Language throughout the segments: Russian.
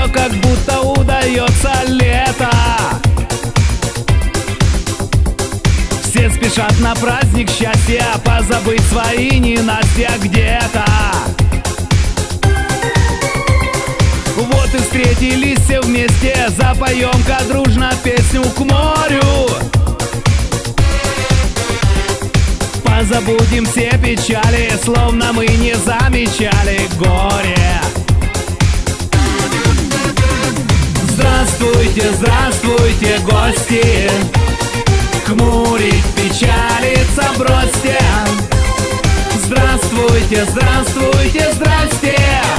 как будто удается лето. Все спешат на праздник счастья, позабыть свои ненастья где-то. Вот и встретились все вместе, запоем-ка дружно песню к морю. Позабудем все печали, словно мы не замечали горе. Здравствуйте, здравствуйте, гости, хмурить, печалиться бросьте. Здравствуйте, здравствуйте, здрасте,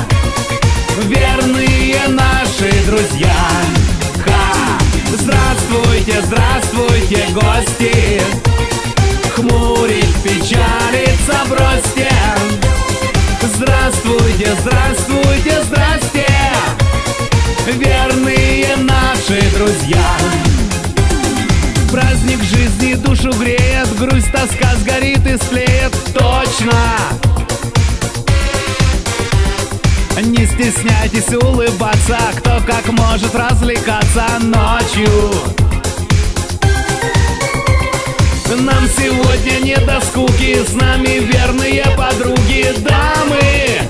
верные наши друзья. Ха! Здравствуйте, здравствуйте, гости, хмурить, печалиться бросьте. Здравствуйте, здравствуйте, здрасте, верные наши друзья. Праздник жизни душу греет, грусть, тоска сгорит и стлеет точно. Не стесняйтесь улыбаться, кто как может развлекаться ночью. Нам сегодня не до скуки, с нами верные подруги, дамы.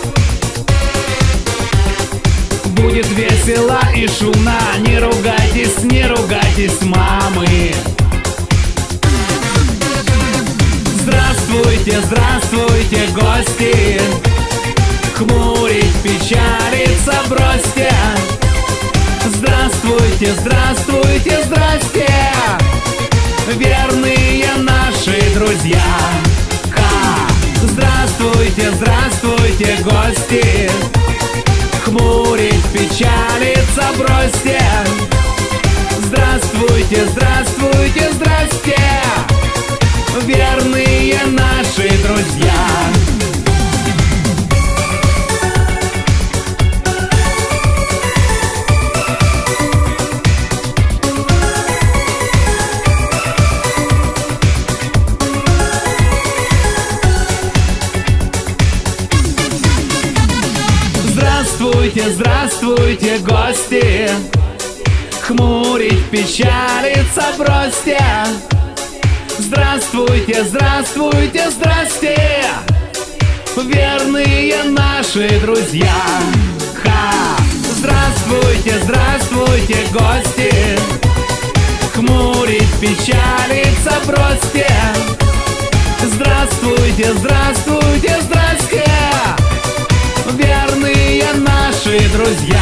Будет весело и шумно, не ругайтесь, мамы. Здравствуйте, здравствуйте, гости, хмурить, печалиться бросьте. Здравствуйте, здравствуйте, здрасте, верные наши друзья. Ха! Здравствуйте, здравствуйте, гости, хмурить, печалиться бросьте. Здравствуйте, здравствуйте, здрасте, верные наши друзья. Здравствуйте, здравствуйте, гости, хмурить, печалиться бросьте. Здравствуйте, здравствуйте, здрасте, верные наши друзья. Ха! Здравствуйте, здравствуйте, гости, хмурить, печалиться бросьте. Здравствуйте, здравствуйте, здрасте, верные наши друзья.